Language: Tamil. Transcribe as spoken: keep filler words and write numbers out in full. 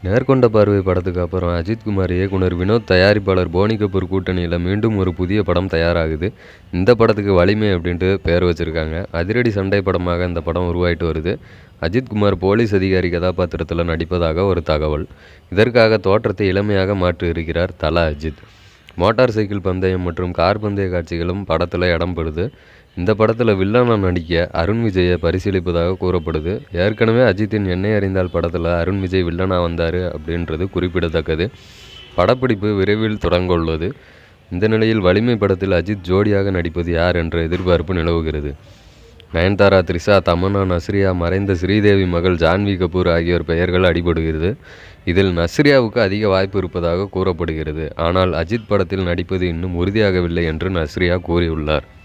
நேர்கொண்ட பார்வை படத்துக்கு அப்புறம் அஜித்குமார் இயக்குனர் வினோத் தயாரிப்பாளர் போனி கபூர் கூட்டணியில் மீண்டும் ஒரு புதிய படம் தயாராகுது. இந்த படத்துக்கு வலிமை அப்படின்ட்டு பேர் வச்சுருக்காங்க. அதிரடி சண்டை படமாக இந்த படம் உருவாயிட்டு வருது. அஜித்குமார் போலீஸ் அதிகாரி கதாபாத்திரத்தில் நடிப்பதாக ஒரு தகவல். இதற்காக தோற்றத்தை இளமையாக மாற்றி இருக்கிறார் தல அஜித். மோட்டார் சைக்கிள் பந்தயம் மற்றும் கார் பந்தய காட்சிகளும் படத்தில் இடம்பெறுது. இந்த படத்தில் வில்லனா நடிக்க அருண் விஜயை பரிசீலிப்பதாக கூறப்படுது. ஏற்கனவே அஜித்தின் என்னை அறிந்தால் படத்தில் அருண் விஜய் வில்லனா வந்தார் அப்படின்றது குறிப்பிடத்தக்கது. படப்பிடிப்பு விரைவில் தொடங்க உள்ளது. இந்த நிலையில் வலிமை படத்தில் அஜித் ஜோடியாக நடிப்பது யார் என்ற எதிர்பார்ப்பு நிலவுகிறது. நயன்தாரா, த்ரிஷா, தமன்னா, நஸ்ரியா, மறைந்த ஸ்ரீதேவி மகள் ஜான்வி கபூர் ஆகியோர் பெயர்கள் அடிபடுகிறது. இதில் நஸ்ரியாவுக்கு அதிக வாய்ப்பு இருப்பதாக கூறப்படுகிறது. ஆனால் அஜித் படத்தில் நடிப்பது இன்னும் உறுதியாகவில்லை என்று நஸ்ரியா கூறியுள்ளார்.